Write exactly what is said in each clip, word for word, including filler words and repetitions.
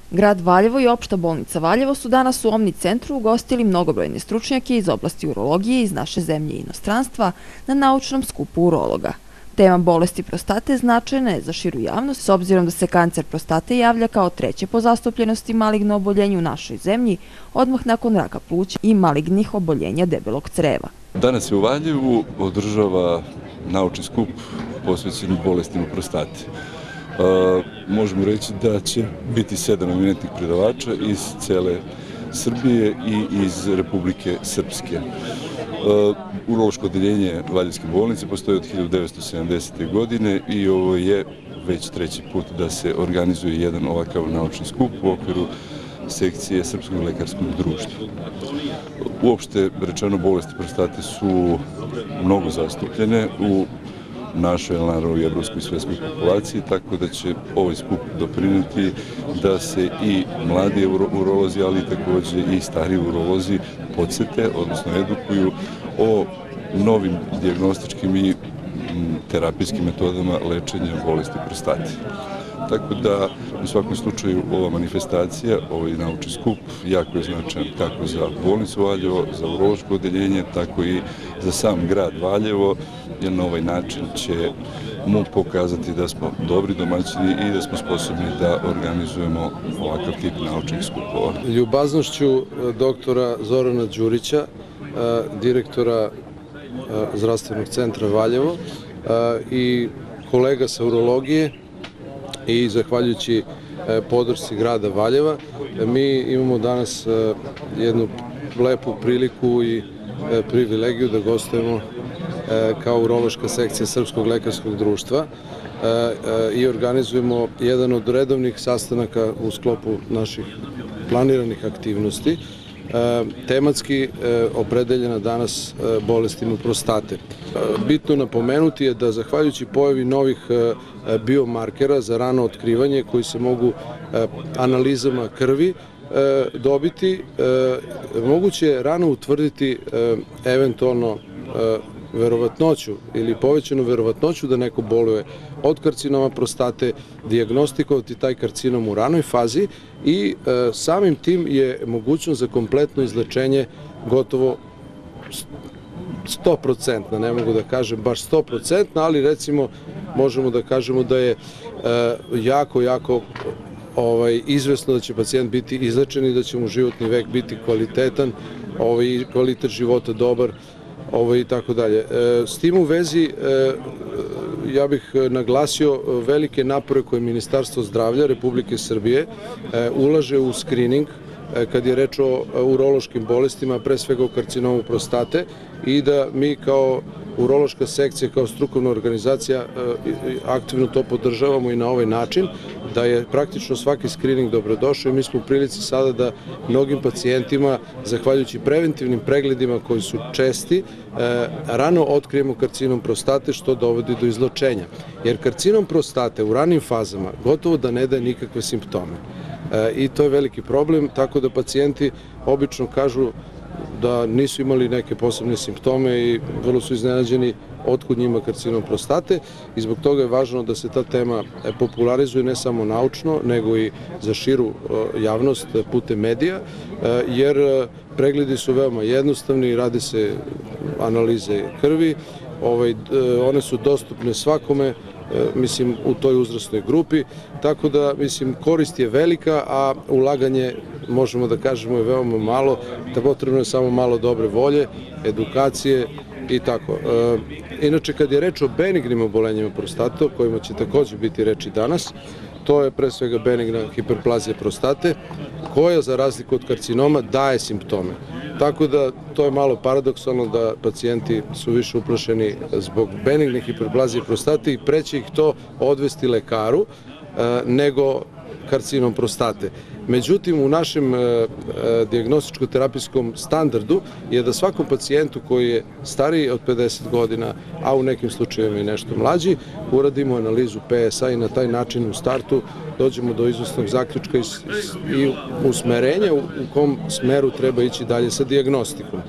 Grad Valjevo i Opšta bolnica Valjevo su danas u Omni centru ugostili mnogobrojne stručnjake iz oblasti urologije iz naše zemlje i inostranstva na naučnom skupu urologa. Tema bolesti prostate značajna je za širu javnost, s obzirom da se kancer prostate javlja kao treće po zastupljenosti maligno oboljenje u našoj zemlji, odmah nakon raka pluća i malignih oboljenja debelog creva. Danas se u Valjevu održava naučni skup posvećen bolestima prostate. Možemo reći da će biti sedam eminentnih predavača iz cele Srbije i iz Republike Srpske. Urološko odeljenje Valjevske bolnice postoji od hiljadu devetsto sedamdesete. godine i ovo je već treći put da se organizuje jedan ovakav naučni skup u okviru sekcije Srpskog lekarskog društva. Uopšte rečeno, bolesti prostate su mnogo zastupljene u našoj, naravno, i evropskoj i svetskoj populaciji, tako da će ovaj skup doprineti da se i mladi urolozi, ali takođe i stari urolozi podsete, odnosno edukuju o novim dijagnostičkim i terapijskim metodama lečenja bolesti prostate. Tako da, u svakom slučaju, ova manifestacija, ovaj naučni skup, jako je značajan kako za bolnicu Valjevo, za urološko odeljenje, tako i za sam grad Valjevo, jer na ovaj način će mu pokazati da smo dobri domaćini i da smo sposobni da organizujemo ovakav tip naučnih skupova. Ljubaznošću doktora Zorana Đurića, direktora Zdravstvenog centra Valjevo i kolega sa urologije, i zahvaljujući podršci grada Valjeva, mi imamo danas jednu lepu priliku i privilegiju da gostujemo kao urološka sekcija Srpskog lekarskog društva i organizujemo jedan od redovnih sastanaka u sklopu naših planiranih aktivnosti, tematski opredeljena danas bolestima prostate. Bitno napomenuti je da, zahvaljujući pojavi novih biomarkera za rano otkrivanje koji se mogu analizama krvi dobiti, moguće je rano utvrditi eventualno verovatnoću ili povećanu verovatnoću da neko boluje od karcinoma prostate, dijagnostikovati taj karcinom u ranoj fazi i samim tim je mogućnost za kompletno izlečenje gotovo sto procenti, ne mogu da kažem baš sto procenti, ali recimo možemo da kažemo da je jako, jako izvesno da će pacijent biti izlečen i da će mu životni vek biti kvalitetan, kvalitet života dobar i tako dalje. S tim u vezi ja bih naglasio velike napore koje Ministarstvo zdravlja Republike Srbije ulaže u skrining kad je reč o urološkim bolestima, pre svega o karcinomu prostate, i da mi kao urološka sekcija, kao strukovna organizacija aktivno to podržavamo i na ovaj način, da je praktično svaki skrining dobrodošao i mi smo u prilici sada da mnogim pacijentima, zahvaljujući preventivnim pregledima koji su česti, rano otkrijemo karcinom prostate, što dovodi do izlečenja. Jer karcinom prostate u ranim fazama gotovo da ne daje nikakve simptome. I to je veliki problem, tako da pacijenti obično kažu da nisu imali neke posebne simptome i vrlo su iznenađeni otkud njima karcinom prostate, i zbog toga je važno da se ta tema popularizuje ne samo naučno, nego i za širu javnost putem medija, jer pregledi su veoma jednostavni, rade se analize krvi, one su dostupne svakome, mislim, u toj uzrasnoj grupi, tako da, mislim, korist je velika, a ulaganje, možemo da kažemo, je veoma malo, da potrebno je samo malo dobre volje, edukacije i tako. Inače, kad je reč o benignim obolenjima prostate, o kojima će takođe biti reči danas, to je pre svega benigna hiperplazija prostate, koja za razliku od karcinoma daje simptome. Tako da to je malo paradoksalno da pacijenti su više uplašeni zbog benigne hiperplazije prostate i preće ih to odvesti lekaru nego karcinom prostate. Međutim, u našem dijagnostičko-terapijskom standardu je da svakom pacijentu koji je stariji od pedeset godina, a u nekim slučajevima i nešto mlađi, uradimo analizu P S A i na taj način u startu dođemo do izvesnog zaključka i usmerenja u kom smeru treba ići dalje sa dijagnostikom.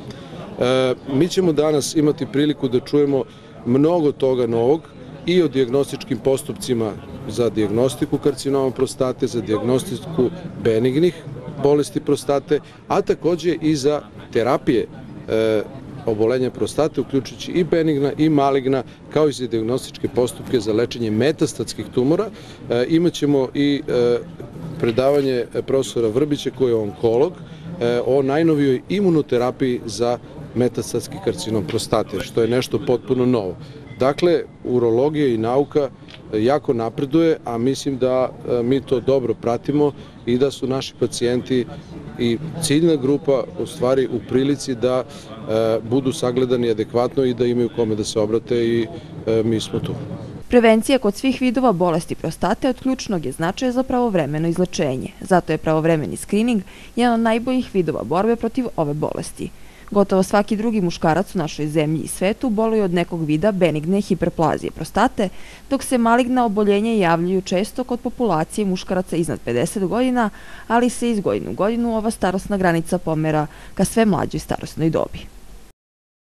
Mi ćemo danas imati priliku da čujemo mnogo toga novog i o dijagnostičkim postupcima za dijagnostiku karcinoma prostate, za dijagnostiku benignih bolesti prostate, a takođe i za terapije e, obolenja prostate, uključujući i benigna i maligna, kao i za dijagnostičke postupke za lečenje metastatskih tumora. E, imaćemo i e, predavanje profesora Vrbića, koji je onkolog, e, o najnovijoj imunoterapiji za metastatski karcinom prostate, što je nešto potpuno novo. Dakle, urologija i nauka jako napreduje, a mislim da mi to dobro pratimo i da su naši pacijenti i ciljna grupa u stvari u prilici da budu sagledani adekvatno i da imaju kome da se obrate, i mi smo tu. Prevencija kod svih vidova bolesti prostate od ključnog je značaja za pravovremeno izlečenje. Zato je pravovremeni skrining jedan od najboljih vidova borbe protiv ove bolesti. Gotovo svaki drugi muškarac u našoj zemlji i svetu boluje od nekog vida benigne hiperplazije prostate, dok se maligna oboljenja javljaju često kod populacije muškaraca iznad pedeset godina, ali se iz godine u godinu ova starosna granica pomera ka sve mlađoj starosnoj dobi.